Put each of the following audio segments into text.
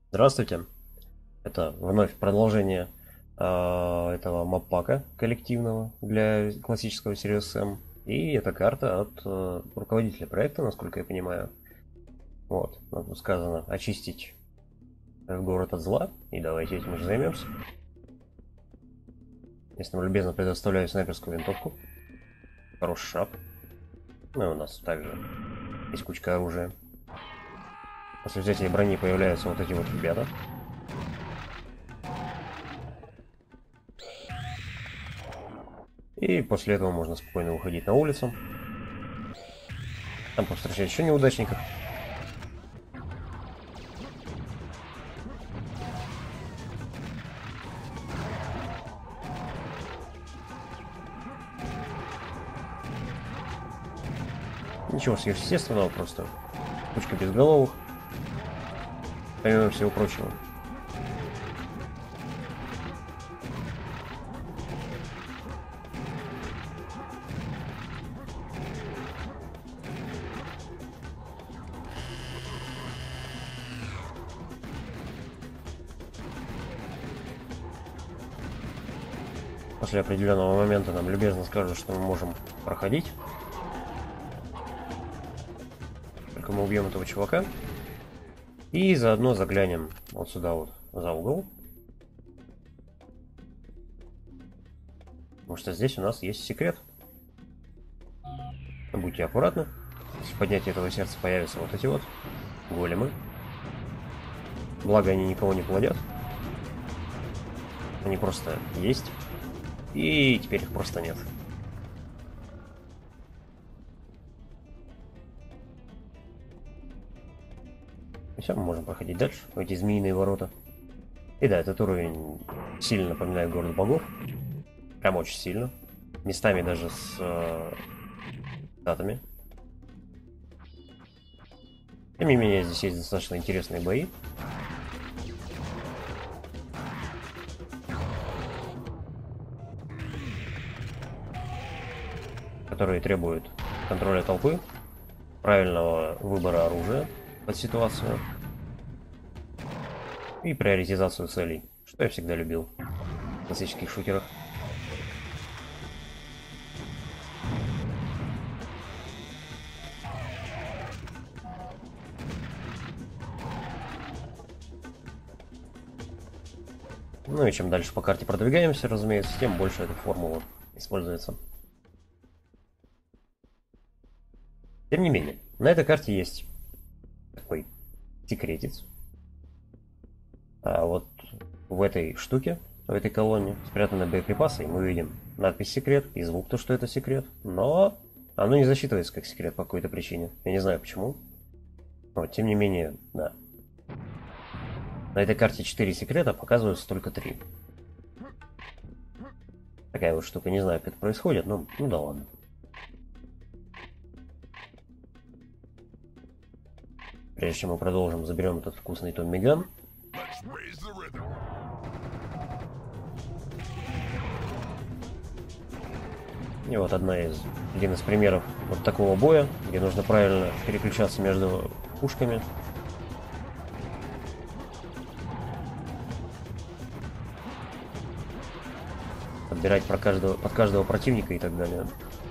Здравствуйте. Это вновь продолжение этого маппака коллективного для классического Serious Sam. И это карта от руководителя проекта, насколько я понимаю. Вот, нам тут сказано очистить город от зла. И давайте этим уже займемся. Если нам любезно предоставляю снайперскую винтовку. Хороший шаг. Ну и у нас также есть кучка оружия. После взятия брони появляются вот эти вот ребята. И после этого можно спокойно выходить на улицу. Там повстречать еще неудачников. Ничего сверхъестественного, просто кучка безголовых. Помимо всего прочего. После определенного момента нам любезно скажут, что мы можем проходить. Только мы убьем этого чувака. И заодно заглянем вот сюда вот за угол. Потому что здесь у нас есть секрет. Будьте аккуратны. После поднятия этого сердца появятся вот эти вот големы. Благо они никого не плодят. Они просто есть. И теперь их просто нет. И все, мы можем проходить дальше, в эти змеиные ворота. И да, этот уровень сильно напоминает город богов. Прям очень сильно. Местами даже с датами. Тем не менее, здесь есть достаточно интересные бои. Которые требуют контроля толпы, правильного выбора оружия под ситуацию и приоритизацию целей, что я всегда любил в классических шутерах. Ну и чем дальше по карте продвигаемся, разумеется, тем больше эта формула используется. Тем не менее, на этой карте есть такой секретец. А вот в этой штуке, в этой колонне спрятаны боеприпасы, и мы видим надпись «Секрет» и звук, то, что это секрет. Но оно не засчитывается как секрет по какой-то причине. Я не знаю почему. Вот, тем не менее, да. На этой карте 4 секрета, показываются только 3. Такая вот штука, не знаю, как это происходит, но ну да ладно. Прежде чем мы продолжим, заберем этот вкусный Томми Ган. И вот один из примеров вот такого боя, где нужно правильно переключаться между пушками. Подбирать под каждого противника и так далее.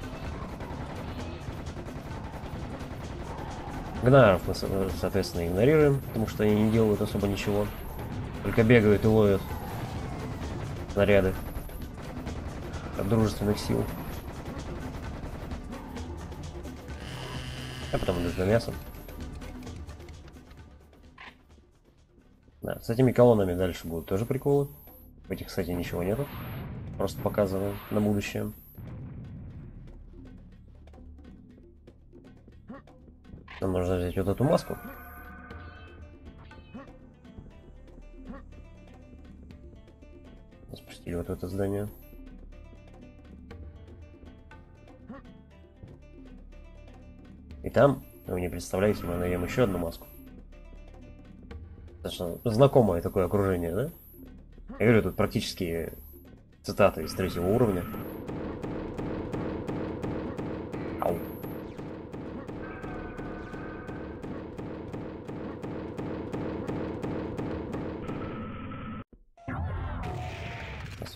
Гнаров мы, соответственно, игнорируем, потому что они не делают особо ничего. Только бегают и ловят снаряды от дружественных сил. А потом идут за мясом. Да, с этими колоннами дальше будут тоже приколы. В этих, кстати, ничего нету. Просто показываю на будущее. Нам нужно взять вот эту маску. Спустили вот в это здание. И там, вы не представляете, мы найдем еще одну маску. Достаточно знакомое такое окружение, да? Я говорю, тут практически цитаты из 3-го уровня. Ау.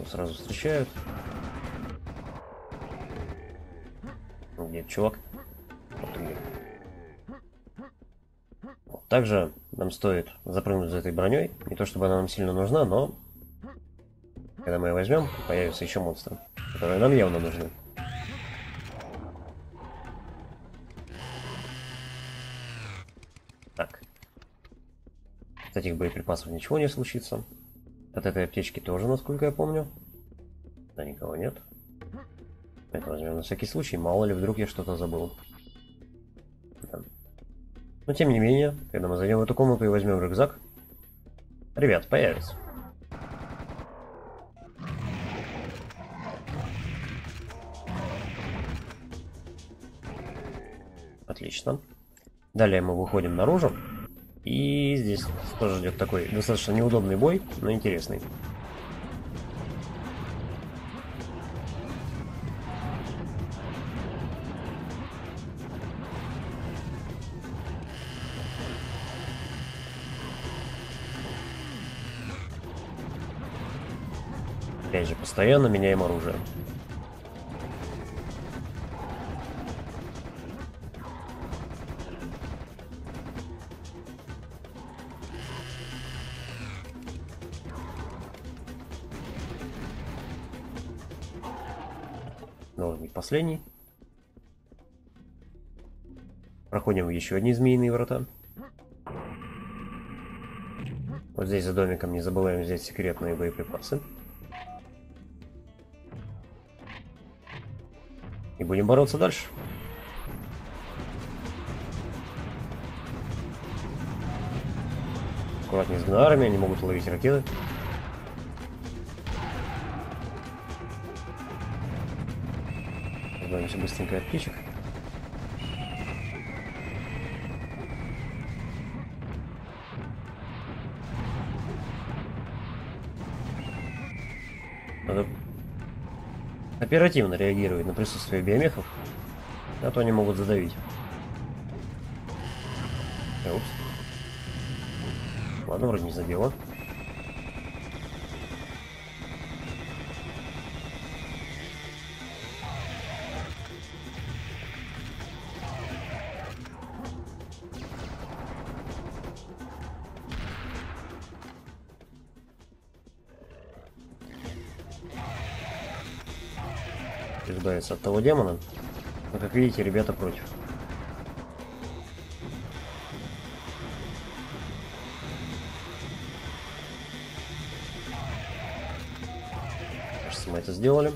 Монстров сразу встречают. Где чувак? Вот где. Вот. Также нам стоит запрыгнуть за этой броней. Не то чтобы она нам сильно нужна, но когда мы ее возьмем, появятся еще монстры, которые нам явно нужны. Так. От этих боеприпасов ничего не случится. От этой аптечки тоже, насколько я помню. Да, никого нет. Это возьмем на всякий случай, мало ли вдруг я что-то забыл. Да. Но тем не менее, когда мы зайдем в эту комнату и возьмем рюкзак, ребят, появится. Отлично. Далее мы выходим наружу. И здесь тоже идет такой достаточно неудобный бой, но интересный. Опять же, постоянно меняем оружие. Должен быть последний. Проходим в еще одни змеиные врата. Вот здесь за домиком не забываем взять секретные боеприпасы. И будем бороться дальше. Аккуратнее с гнарами, они могут ловить ракеты. Избавимся быстренько от птичек. Надо оперативно реагировать на присутствие биомехов, а то они могут задавить. Упс. Ладно, вроде не задело. Избавиться от того демона. Но, как видите, ребята против. Кажется, мы это сделали.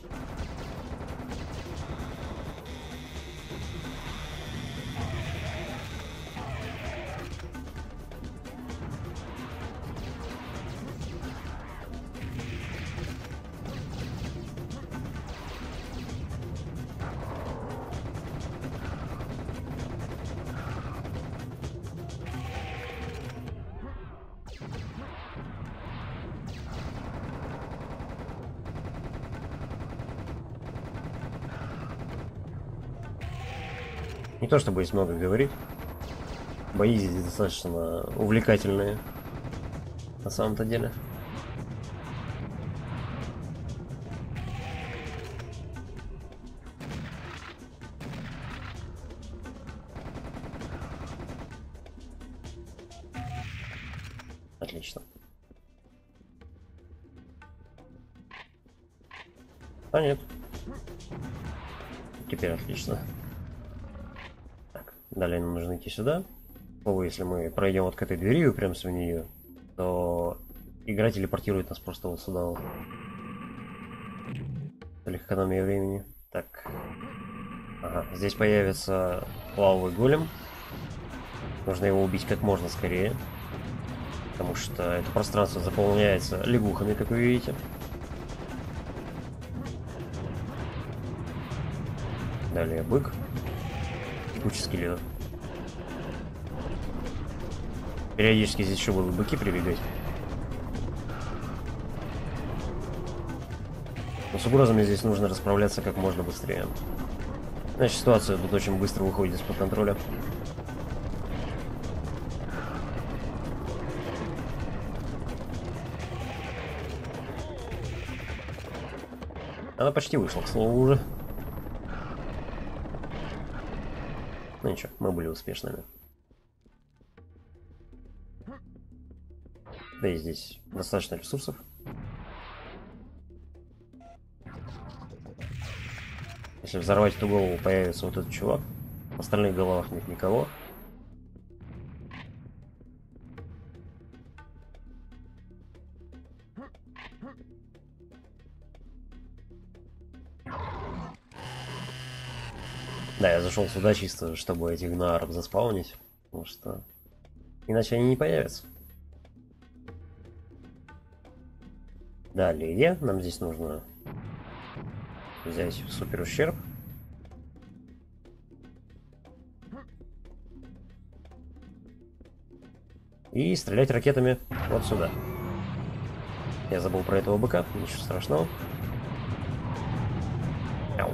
Не то чтобы есть много говорить. Бои здесь достаточно увлекательные. На самом-то деле. Отлично. А нет. Теперь отлично. Далее нам нужно идти сюда. О, если мы пройдем вот к этой двери и упремся в нее, то игра телепортирует нас просто вот сюда вот. Для экономии времени. Так. Ага, здесь появится лавовый голем. Нужно его убить как можно скорее. Потому что это пространство заполняется лягухами, как вы видите. Далее бык. Куча скелетов. Периодически здесь еще будут быки прибегать. Но с угрозами здесь нужно расправляться как можно быстрее. Значит, ситуация тут очень быстро выходит из-под контроля. Она почти вышла, к слову, уже. Ну ничего, мы были успешными. Да и здесь достаточно ресурсов. Если взорвать эту голову, появится вот этот чувак. В остальных головах нет никого. Да, я зашел сюда чисто, чтобы этих гнаров заспаунить, потому что иначе они не появятся. Далее нам здесь нужно взять супер ущерб. И стрелять ракетами вот сюда. Я забыл про этого быка, ничего страшного. Ау.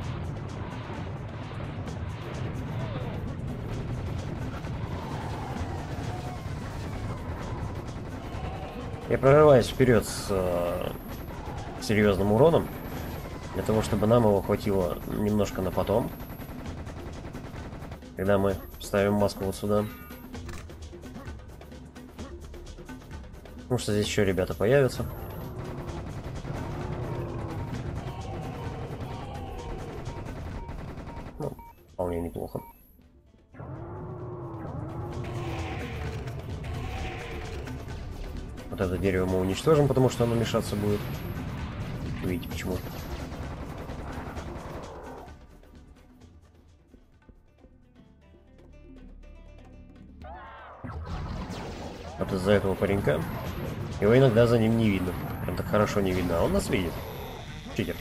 Я прорываюсь вперед с серьезным уроном, для того, чтобы нам его хватило немножко на потом, когда мы ставим маску вот сюда. Потому что здесь еще ребята появятся. Ну, вполне неплохо. Вот это дерево мы уничтожим, потому что оно мешаться будет. Видите почему? Вот из-за этого паренька. Его иногда за ним не видно. Прям так хорошо не видно, а он нас видит. Читер.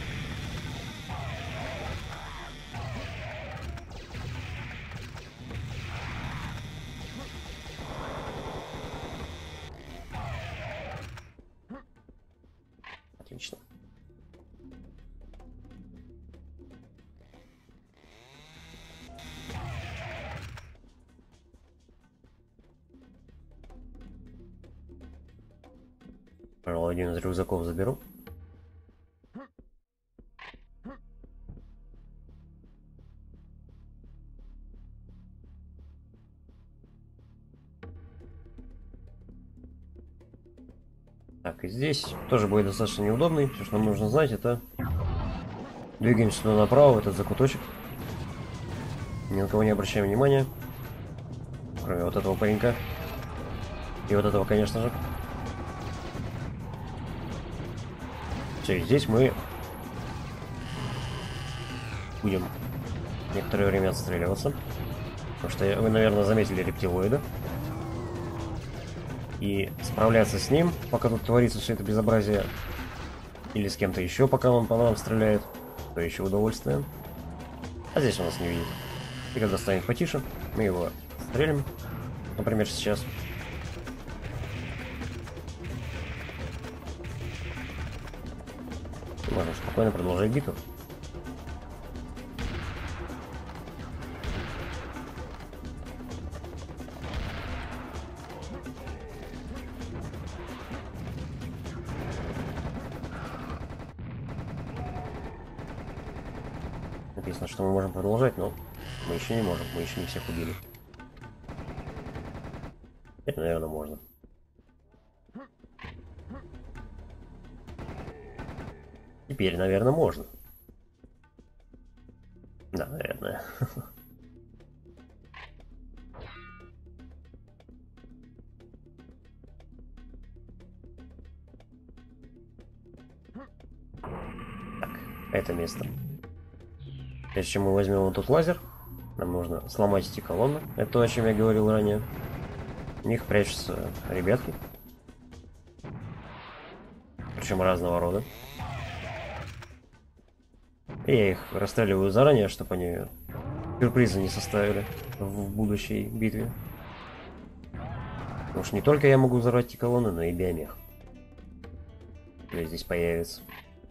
Отлично. Пожалуй, один из рюкзаков заберу. Так, и здесь тоже будет достаточно неудобный. Все, что нам нужно знать, это двигаемся туда направо, в этот закуточек. Ни на кого не обращаем внимания. Кроме вот этого паренька. И вот этого, конечно же. Все, и здесь мы будем некоторое время отстреливаться. Потому что вы, наверное, заметили рептилоида. И справляться с ним, пока тут творится все это безобразие, или с кем-то еще, пока он по нам стреляет, то еще удовольствие. А здесь он нас не видит. И когда станет потише, мы его стрелим. Например, сейчас. И можем спокойно продолжать битву. Написано, что мы можем продолжать, но мы еще не можем, мы еще не всех убили. Это, наверное, можно. Теперь, наверное, можно. Да, наверное. Так, это место. Прежде чем мы возьмем вот тут лазер, нам нужно сломать эти колонны. Это то, о чем я говорил ранее. В них прячутся ребятки. Причем разного рода. И я их расстреливаю заранее, чтобы они сюрпризы не составили в будущей битве. Потому что не только я могу взорвать эти колонны, но и биомех. который здесь появится.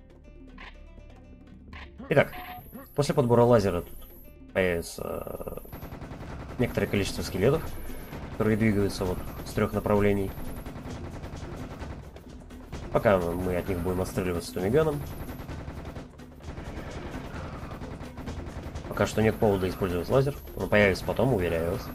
Итак. После подбора лазера тут появится некоторое количество скелетов, которые двигаются вот с 3 направлений. Пока мы от них будем отстреливаться томиганом. пока что нет повода использовать лазер. Он появится потом, уверяю вас.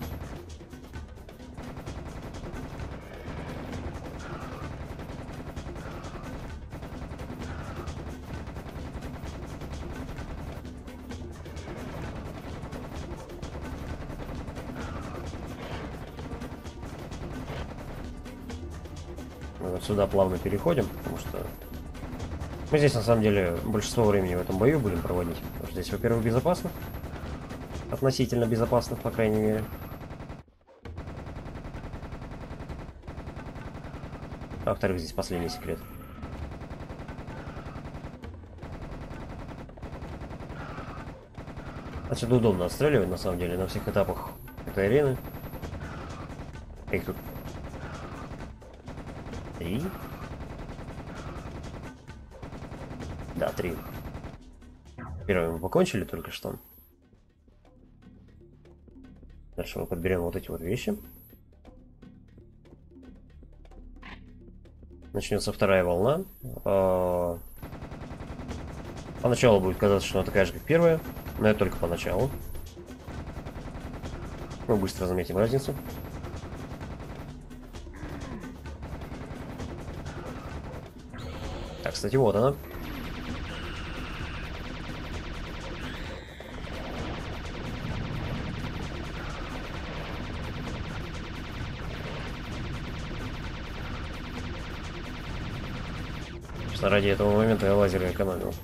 Мы вот сюда плавно переходим, потому что мы здесь на самом деле большинство времени в этом бою будем проводить. Потому что здесь, во-первых, безопасно. Относительно безопасно, по крайней мере. А во-вторых, здесь последний секрет. Отсюда удобно отстреливать, на самом деле, на всех этапах этой арены. Их тут 3. Да, 3. Первый мы покончили только что. Дальше мы подберем вот эти вот вещи. Начнется вторая волна. Поначалу будет казаться, что она такая же, как первая, но это только поначалу. Мы быстро заметим разницу. Так, кстати, вот она. Ради этого момента я лазеры экономил.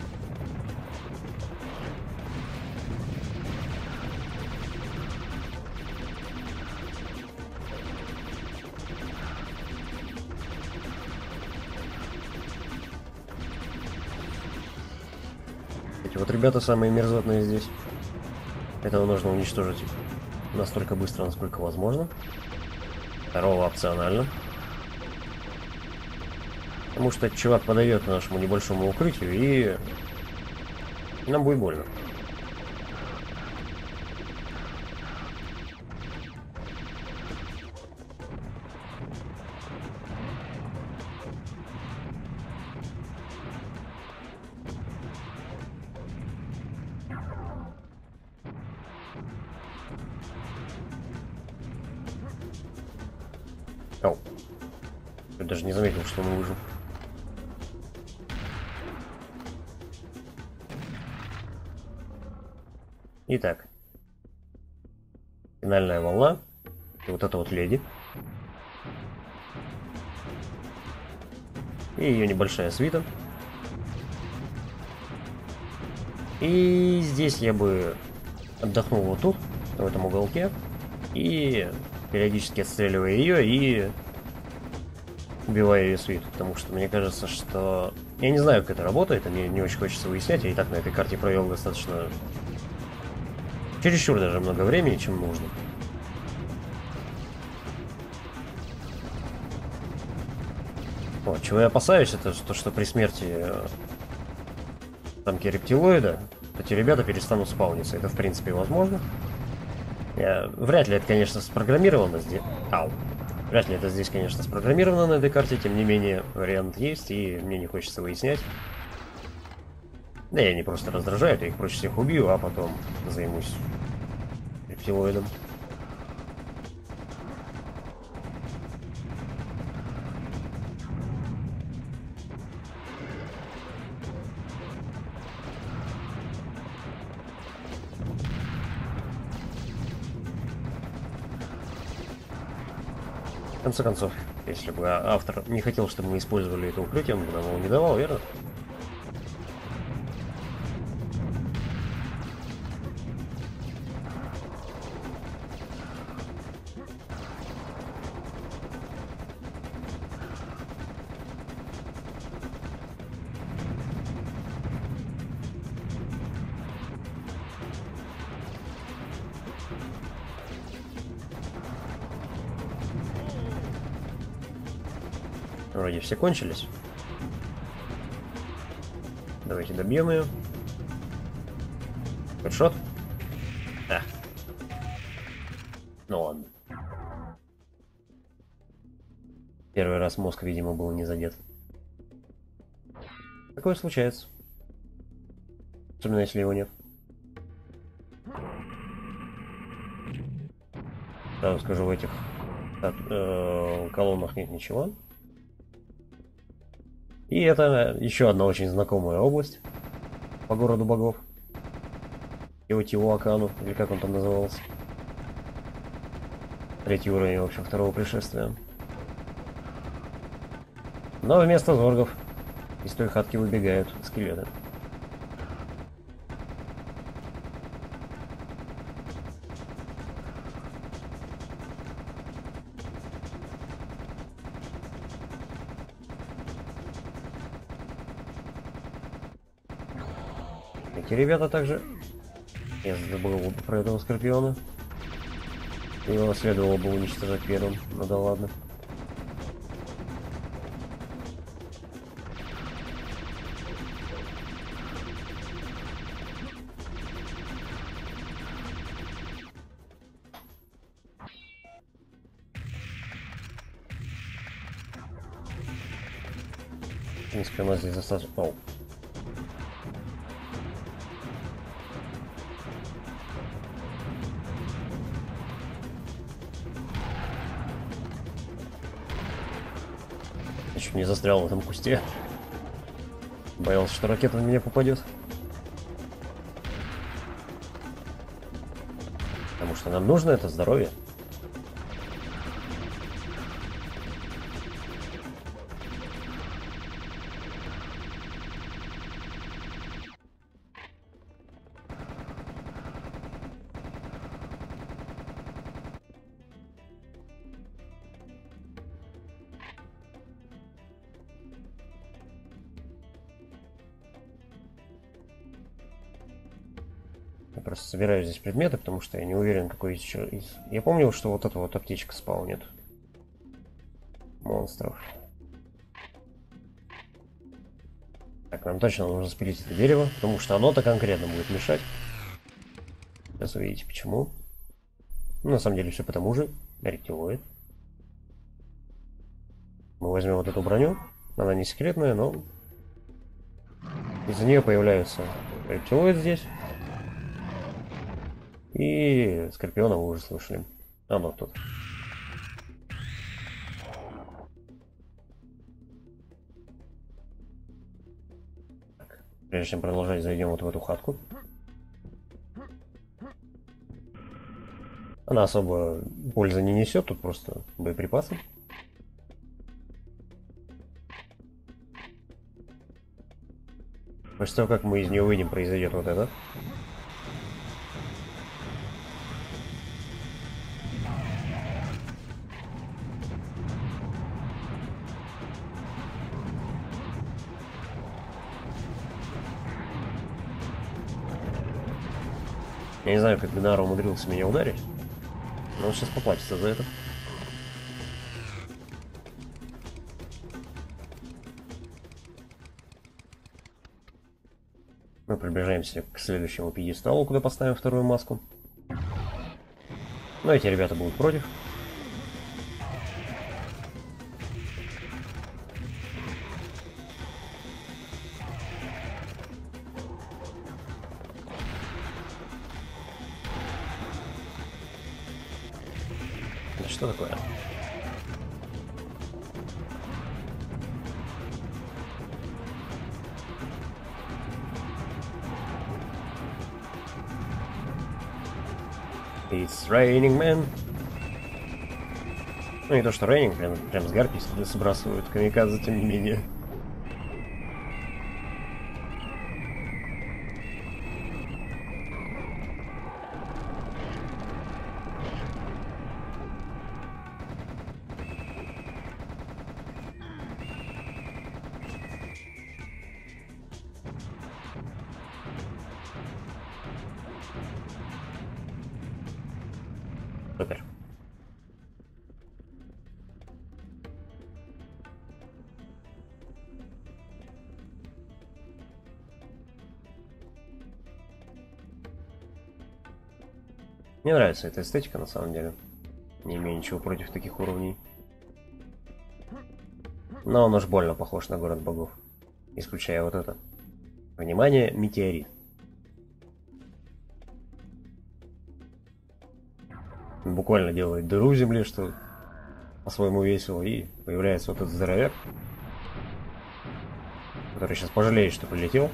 Эти вот ребята самые мерзотные здесь. Этого нужно уничтожить настолько быстро, насколько возможно. Второго опционально. Потому что этот чувак подойдет к нашему небольшому укрытию, и нам будет больно. Оу. Я даже не заметил, что он выжил. Итак, финальная волна. И вот это вот леди. И ее небольшая свита. И здесь я бы отдохнул вот тут, в этом уголке. И периодически отстреливая ее и убивая ее свиту. Потому что мне кажется, что... Я не знаю, как это работает, и мне не очень хочется выяснять. Я и так на этой карте провел достаточно... чересчур даже много времени, чем нужно. Вот, чего я опасаюсь, это то, что при смерти самки рептилоида эти ребята перестанут спауниться. Это в принципе возможно. Вряд ли это, конечно, спрограммировано здесь. Вряд ли это здесь, конечно, спрограммировано на этой карте. Тем не менее, вариант есть, и мне не хочется выяснять. Да и они просто раздражают, я их проще всех убью, а потом займусь рептилоидом. В конце концов, если бы автор не хотел, чтобы мы использовали это укрытие, он бы нам его не давал, верно? Вроде все кончились. Давайте добьем ее. Хедшот. А. Ну ладно. Первый раз мозг, видимо, был не задет. Такое случается. Особенно если его нет. Сразу скажу, в этих колоннах нет ничего. И это еще одна очень знакомая область по городу богов. Теотиуакану, или как он там назывался. Третий уровень, в общем, второго пришествия. Но вместо зоргов из той хатки выбегают скелеты. Эти ребята также... Я забыл про этого скорпиона. Его следовало бы уничтожать первым, ну да ладно. В принципе, у нас здесь достаточно... Оу. Я чуть не застрял в этом кусте. Боялся, что ракета на меня попадет. Потому что нам нужно это здоровье. Я просто собираю здесь предметы, потому что я не уверен, какой еще из... Я помнил, что вот эта вот аптечка спаунит монстров. Так, нам точно нужно спилить это дерево, потому что оно-то конкретно будет мешать. Сейчас увидите, почему. Ну, на самом деле, все потому же. Рептилоид. Мы возьмем вот эту броню. Она не секретная, но... Из-за нее появляются рептилоид здесь. И скорпиона вы уже слышали. Оно тут. Так, прежде чем продолжать, зайдем вот в эту хатку. Она особо пользы не несет, тут просто боеприпасы. После того, как мы из нее выйдем, произойдет вот это. Я не знаю, как Генара умудрился меня ударить, но он сейчас поплатится за это. Мы приближаемся к следующему пьедесталу, куда поставим вторую маску. Но эти ребята будут против. Это что такое? It's raining, man. Ну не то, что рейнинг, прям с гарпи сбрасывают камикадзе, тем не менее. Супер. Мне нравится эта эстетика, на самом деле. Не имею ничего против таких уровней. Но он уж больно похож на город богов. Исключая вот это. Внимание, метеорит. буквально делает дыру в земле, что по-своему весело, и появляется вот этот здоровяк, который сейчас пожалеет, что прилетел.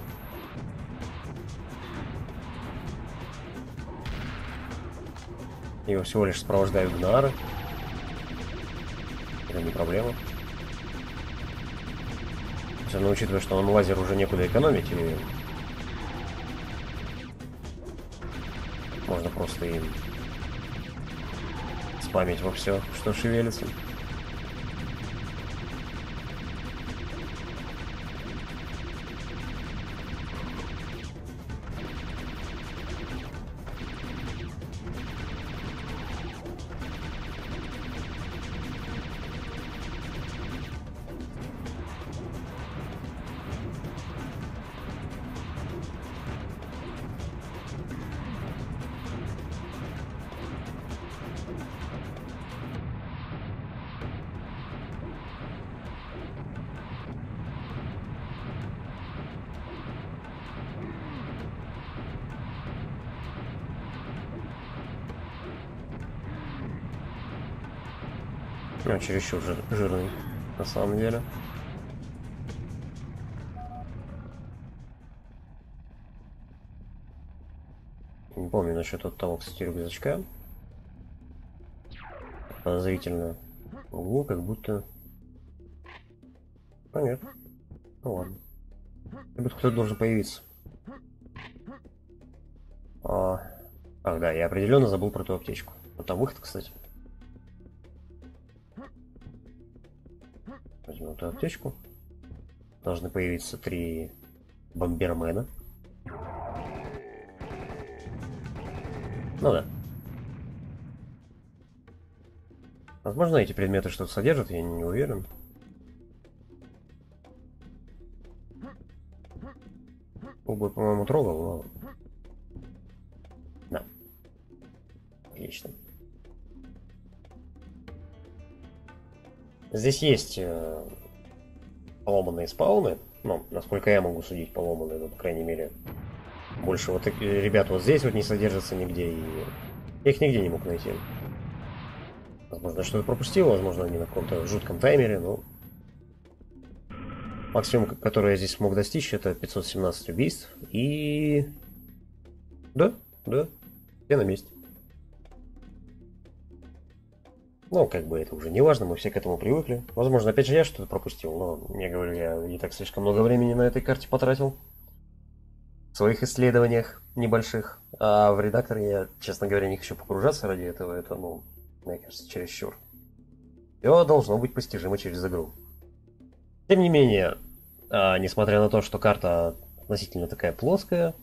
Его всего лишь сопровождают гнары. Это не проблема. Особенно учитывая, что он лазер уже некуда экономить, и можно просто им спамить во все, что шевелится. Ну, чересчур жирный, на самом деле. Не помню насчет вот того, кстати, рюкзачка. Подозрительно. Ого, как будто... Понятно. Ну ладно. Как будто кто-то должен появиться. Ах, да, я определенно забыл про ту аптечку. Вот там выход, кстати. Возьмем эту аптечку. Должны появиться 3 бомбермена. Ну да. Возможно, эти предметы что-то содержат, я не уверен. Убой, по-моему, трогал, но... Да. Отлично. Здесь есть поломанные спауны. Ну, насколько я могу судить, поломанные, но, по крайней мере, больше вот ребят вот здесь вот не содержатся нигде, и я их нигде не мог найти. Возможно, я что-то пропустил, возможно, они на каком-то жутком таймере, но... Максимум, который я здесь смог достичь, это 517 убийств, и... Да, все на месте. Ну, как бы это уже не важно, мы все к этому привыкли. Возможно, опять же, я что-то пропустил, но, я говорю, я не так слишком много времени на этой карте потратил. В своих исследованиях небольших. А в редакторе я, честно говоря, не хочу погружаться ради этого. Это, ну, мне кажется, чересчур. Все должно быть постижимо через игру. Тем не менее, несмотря на то, что карта относительно такая плоская,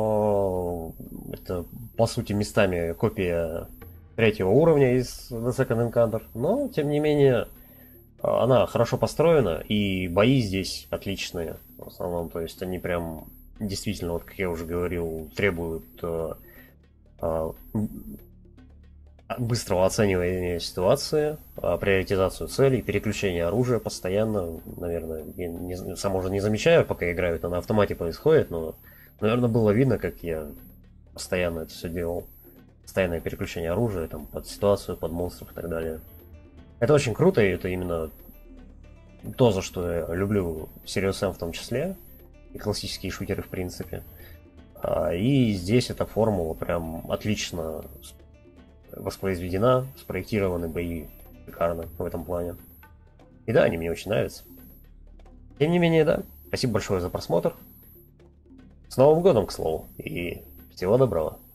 это, по сути, местами копия 3-го уровня из The Second Encounter, но, тем не менее, она хорошо построена, и бои здесь отличные, в основном, то есть они прям, действительно, вот как я уже говорил, требуют быстрого оценивания ситуации, приоритизацию целей, переключения оружия постоянно, наверное, я сам уже не замечаю, пока играю, это на автомате происходит, но, наверное, было видно, как я постоянно это все делал. Постоянное переключение оружия там, под ситуацию, под монстров и так далее. Это очень круто, и это именно то, за что я люблю Serious Sam в том числе, и классические шутеры в принципе. И здесь эта формула прям отлично воспроизведена, спроектированы бои шикарно в этом плане. И да, они мне очень нравятся. Тем не менее, да, спасибо большое за просмотр. С Новым годом, к слову, и всего доброго.